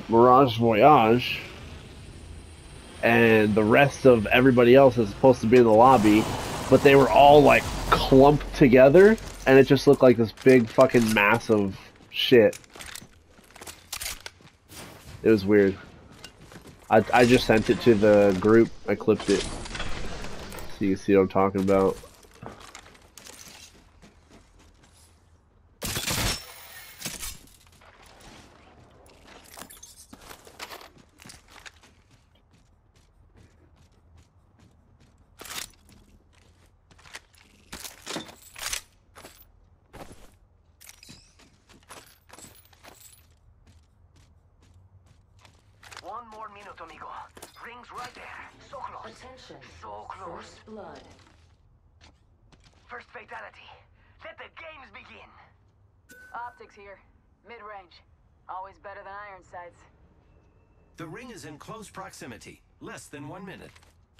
Mirage Voyage, and the rest of everybody else is supposed to be in the lobby, but they were all like clumped together, and it just looked like this big fucking mass of shit. It was weird. I just sent it to the group. I clipped it. So you can see what I'm talking about. One more minute, amigo. Rings right there. So close. Attention. So close. First blood. First fatality. Let the games begin. Optics here. Mid-range. Always better than iron sights. The ring is in close proximity. Less than 1 minute.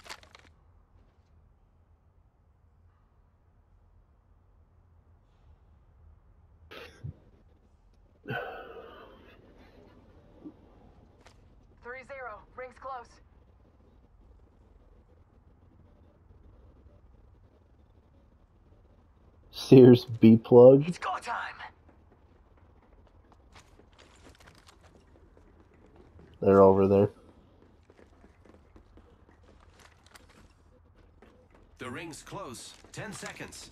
Rings close. Sears B plug. It's go time. They're over there. The ring's close. 10 seconds.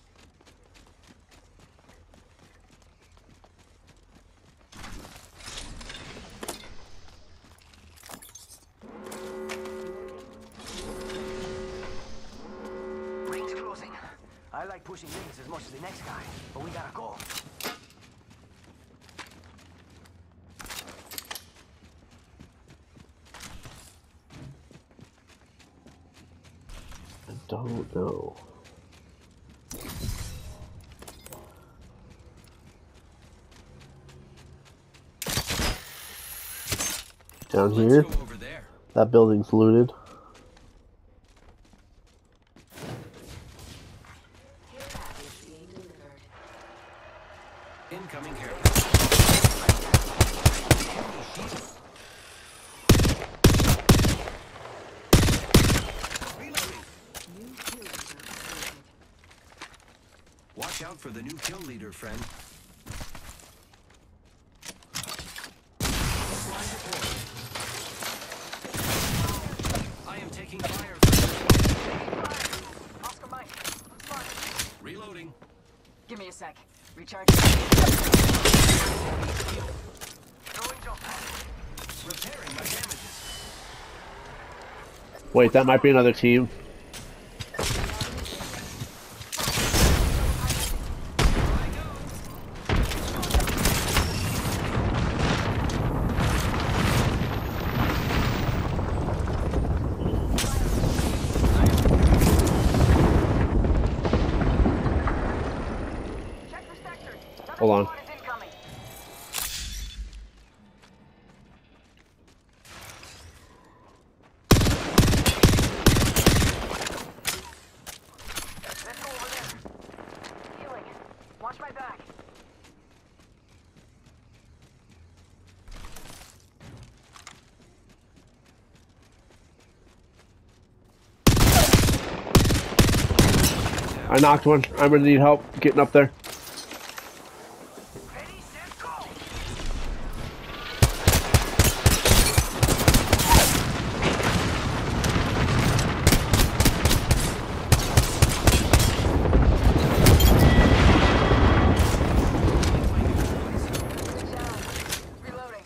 Ring's closing. I like pushing rings as much as the next guy, but we gotta go. I don't know. Down here? Let's go over there. That building's looted. Care package being delivered. Incoming care. Reloading. New kill leader created. Watch out for the new kill leader, friend. I am taking fire. Oscar Mike. I'm smart. Reloading. Give me a sec. Recharge. Throwing jump pad. Repairing my damages. Wait, that might be another team. Check the sector. Another Hold on. squad is incoming. Let's go over there. Healing. Watch my back. I knocked one. I'm gonna need help getting up there. Ready, set, go. Down. Reloading.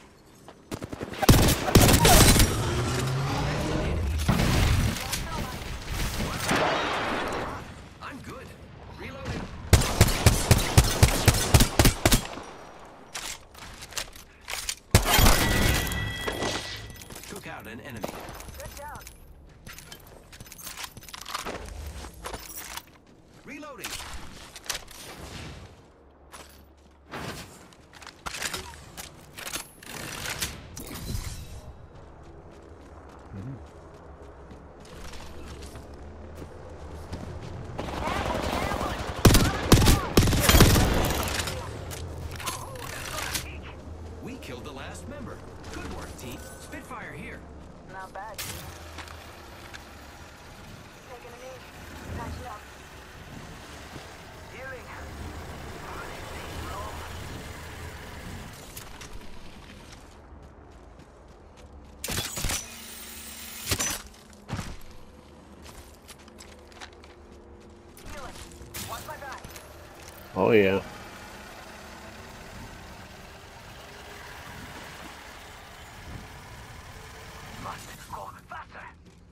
I'm good. Reloading. Took out an enemy. Good job. Reloading. We killed the last member. Good work, team. fire here. Not bad. Taking a knee. Patching up. Healing. Healing. Watch my back. Oh yeah. Must go faster.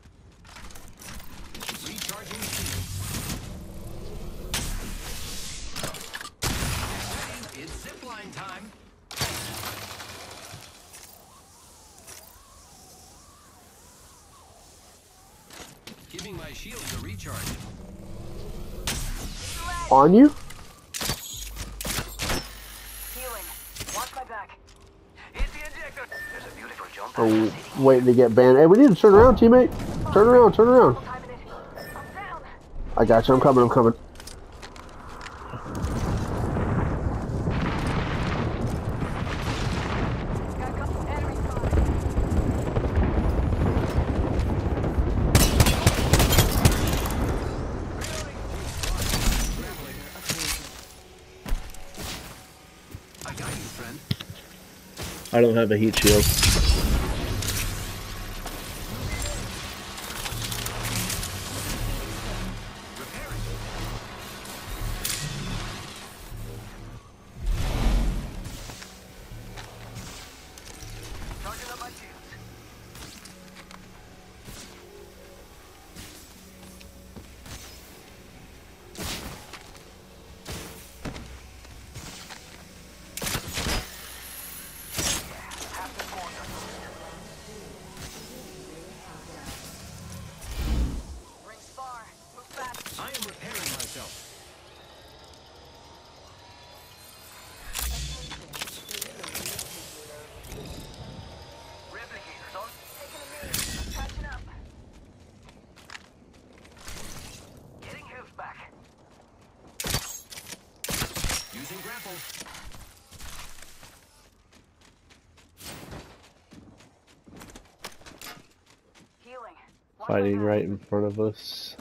Recharging shields. Ready? It's zipline time. Giving my shields a recharge. On you? Healing. Watch my back. Hit the injector. There's a beautiful jump. Or waiting to get banned. Hey, we need to turn around, teammate. Turn around, turn around. Timing it. I'm down. I got you. I'm coming. I'm coming. Got a couple enemy spotted. I got you, friend. I don't have a heat shield. Repairing. Charging up my shields. Half the corner. Ring spar. Move fast. I am repairing myself. Replicators on. Taking a knee. Patching up. Getting health back. Using grapple. Healing. Watch my Fighting back. right in front of us.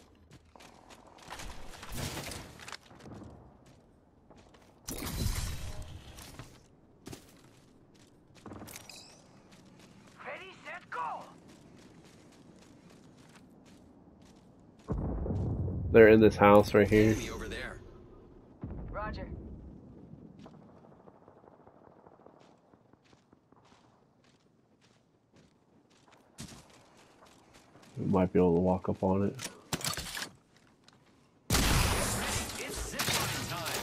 Ready, set, go. They're in this house right here. Enemy over there. Roger. We might be able to walk up on it. It's zipline time.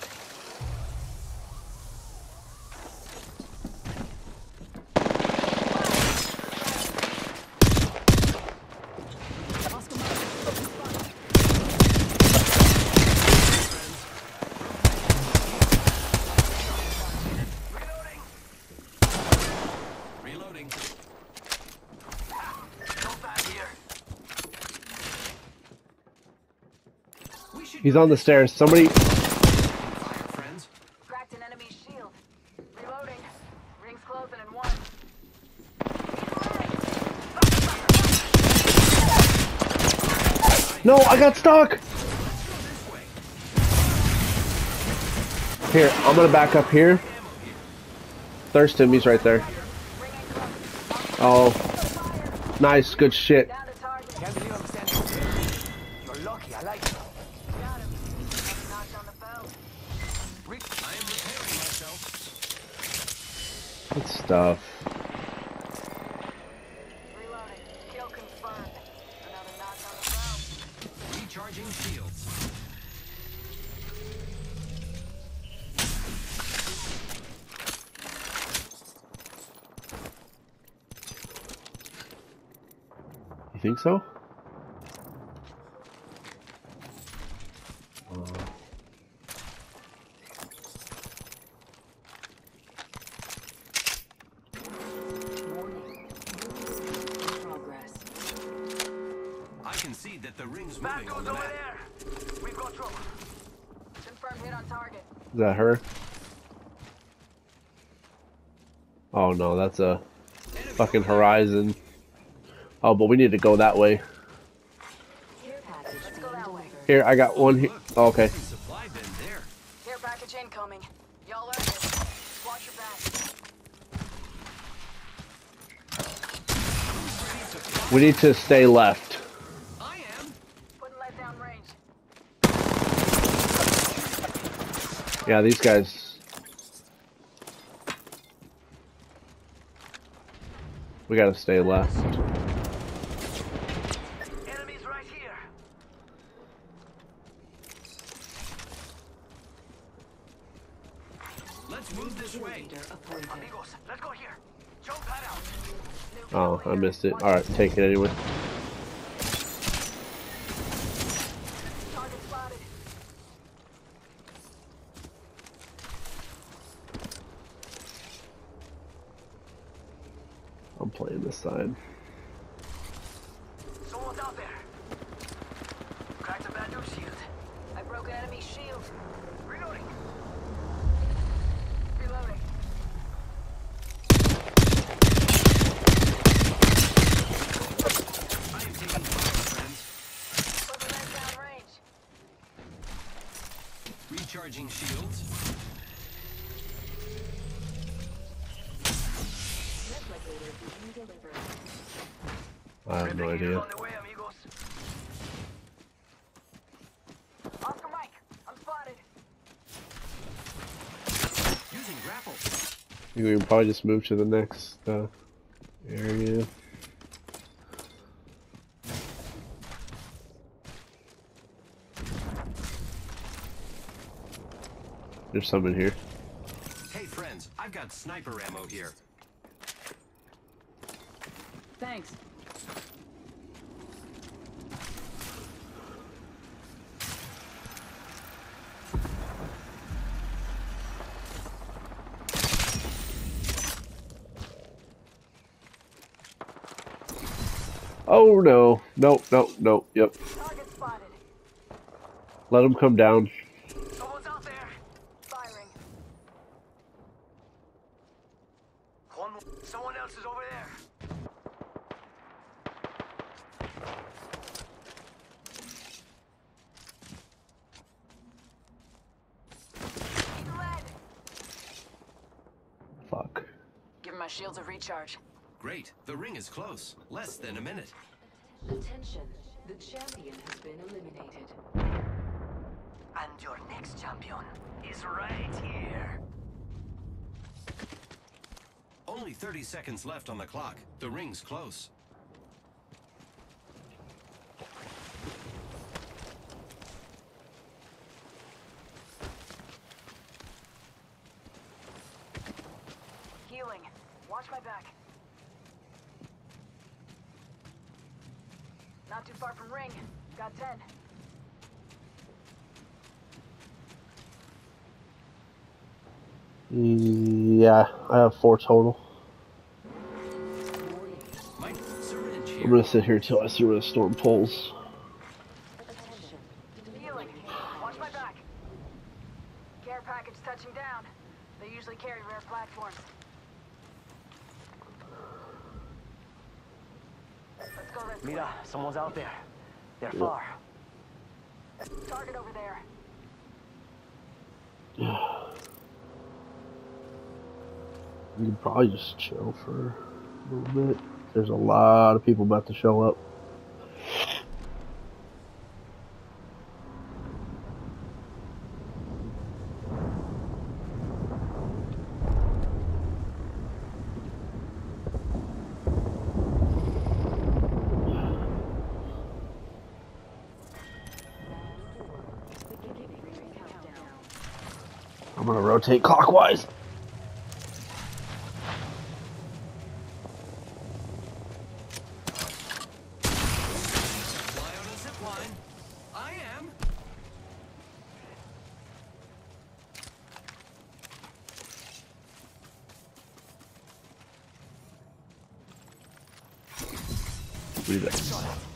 Reloading. No bad here. We should He's on the stairs. Somebody. fire, friends. Cracked an enemy's shield. Reloading. Ring's closing in one. No, I got stuck. This way. Here, I'm gonna back up here. Ammo here. Thurston, he's right there. Ring ain't close. Oh, nice, good shit. Down to target. Can't believe I'm standing here. You're lucky, I like it. Got him. Knocked on the belt. I am repairing myself. Good stuff. Reloading. Kill confirmed. Another knock on the belt. Recharging shields. You think so? Progress. I can see that the ring's Bad moving on dudes the over map. there. We've got trouble. Confirmed hit on target. Is that her? Oh no, that's a. Enemy fucking horizon. Oh, but we need to go that way. Care package Let's go that way. Here, I got one here. Oh, okay. Supply bin there. Care package incoming. Y'all earned it. Watch your back. We need to stay left. I am. Putting lead down range. Yeah, these guys. We gotta stay left. Enemies right here. Let's move this way. leader appointed. Amigos, let's go here. Jump pad out. Oh, I missed it. Alright, take it anyway. Target spotted. I'm playing this side. Someone's out there. Cracked a bad news shield. I broke an enemy shield. Reloading. Reloading. I am taking fire, friends. Putting lead down range. Recharging shields. Replicator being delivered. I have no Replicator's idea. on the way, amigos. Oscar Mike, I'm spotted. Using grapple. We can probably just move to the next area. There's some in here. Hey friends, I've got sniper ammo here. Thanks. Oh no. Nope, nope, nope. Yep. Target spotted. Let them come down. Someone's out there. Firing. Someone else is over there. Need lead. Fuck. Give my shields a recharge. Great, the ring is close. Less than a minute. Attention. The champion has been eliminated. And your next champion is right here. Only 30 seconds left on the clock. The ring's close. Healing. Watch my back. Not too far from ring. Got 10. Yeah, I have 4 total. Mike, syringe here. I'm gonna sit here till I see where the storm pulls. Attention. Healing. Watch my back. Care package touching down. They usually carry rare platforms. Let's go this way. Mira, someone's out there. They're far. Target over there. You can probably just chill for a little bit. There's a lot of people about to show up. Beginning ring countdown. I'm gonna rotate clockwise. Fly on a zip line. I am. Read that.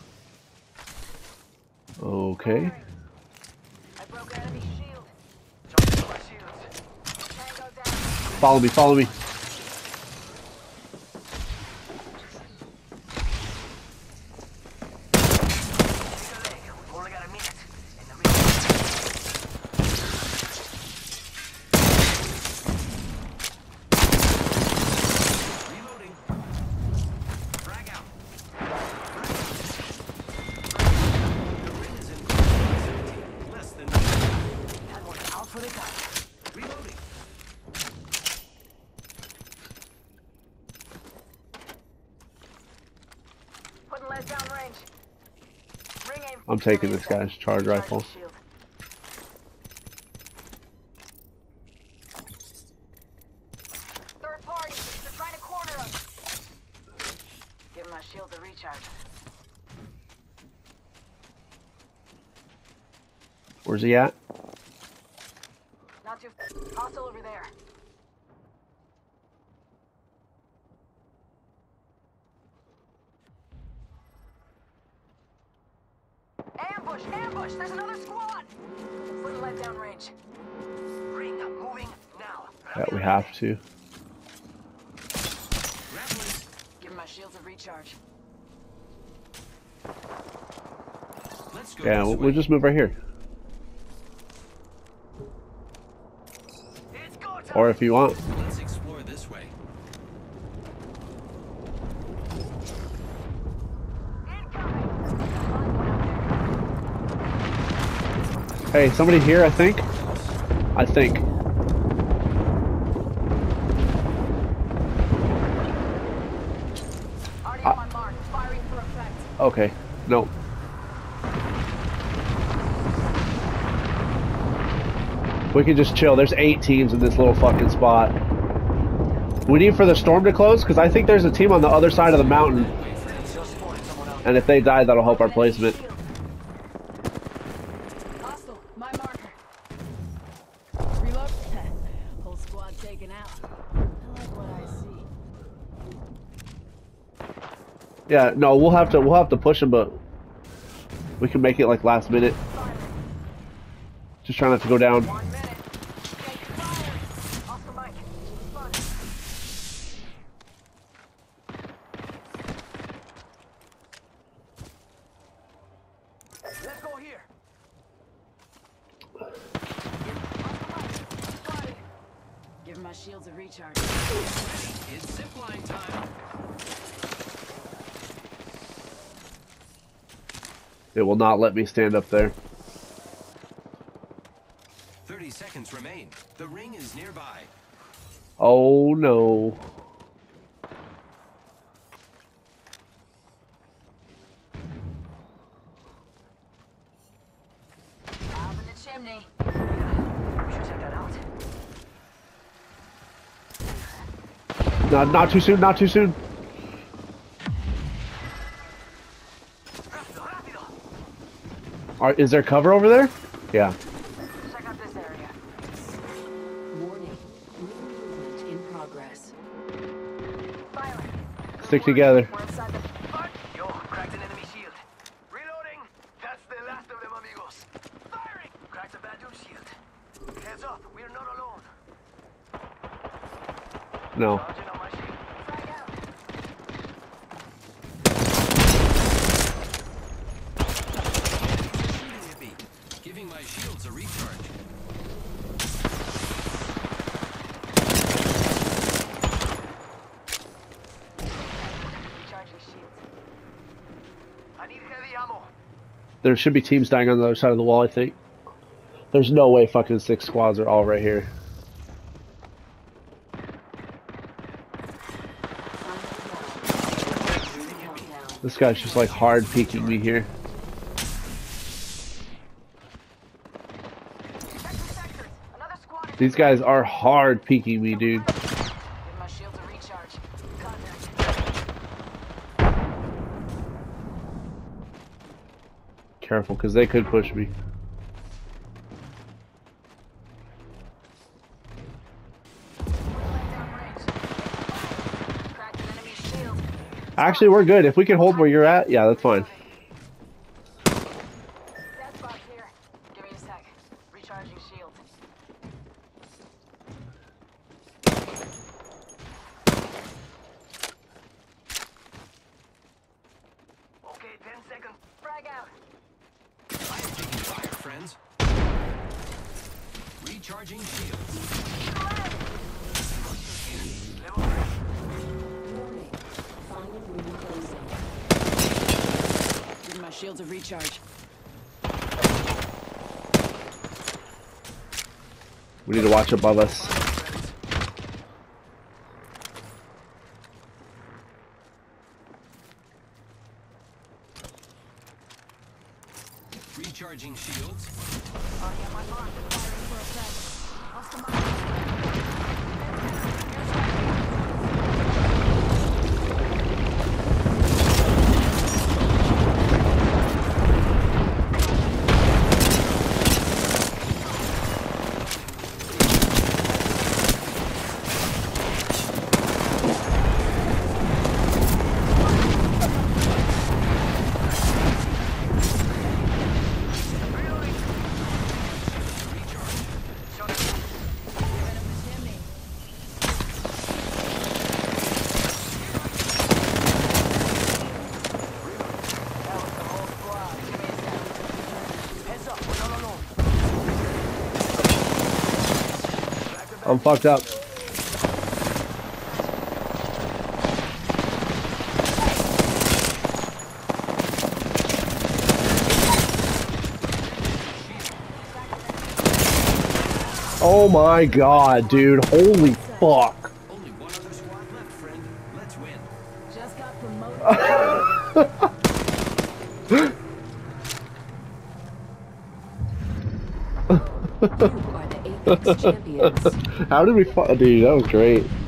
Okay. I broke enemy shield. Jump into my shields. Tango down. Follow me, follow me. let down range. Ring aim. I'm taking Give me a this guy's sec. charge Recharging rifle. shield. Third party. They're trying to corner us. Give my shield a recharge. Where's he at? Not too. Hostile over there. Ambush! Ambush! There's another squad! Let's let down range. Ring moving now. Yeah, we have to. Grappling. Give my shields a recharge. Let's go Yeah, this we'll way. just move right here. It's go time. Or if you want. Let's explore this way. Hey, somebody here, I think. I think. Already on my mark. Firing for effect. Okay. No. We can just chill. There's 8 teams in this little fucking spot. We need for the storm to close, because I think there's a team on the other side of the mountain. Just spotted someone else. And if they die, that'll help our placement. Hostile. My marker. Reload. Whole squad taken out. I like what I see. Yeah, no, we'll have to push them, but we can make it like last minute. Just try not to go down. 1 minute. Take fire. Off the mic. Spotted. Let's go here. Spotted. Give my shields a recharge. It's zipline time. It will not let me stand up there. 30 seconds remain. The ring is nearby. Oh no. Up in the chimney. We should check that out. Not too soon, not too soon. Rápido, rápido. Is there cover over there? Yeah. Check out this area. Warning. Movement in progress. Fire. Stick together. We're inside the... Fuck! Yo, cracked an enemy shield. Reloading. That's the last of them, amigos. Firing. Cracked a Badou shield. Heads up, we're not alone. No. Charging on my shield. Frag out. Shooting at me. Giving my shields a recharge. Recharging shields. I need heavy ammo. There should be teams dying on the other side of the wall, I think. There's no way fucking 6 squads are all right here. This guy's just like hard peeking me here. Check the sectors. Another squad is... These guys are hard peeking me, dude. Give my shields a recharge. Contact. Careful, because they could push me. Cracked an enemy shield. Actually, we're good. If we can hold where you're at, yeah, that's fine. Dead spot here. Give me a sec. Recharging shield. Okay, 10 seconds. Frag out. I am taking fire, friends. Recharging shields. Level 3. Warning. Final room closing. Give my shields a recharge. We need to watch above us. Recharging shields. Already on my mark. Firing for effect. Lost the mark. I'm fucked up. Oh my god, dude. Holy fuck. Only one other squad left, friend. Let's win. Just got promoted. You are the Apex champions. How did we fuck? Dude, that was great.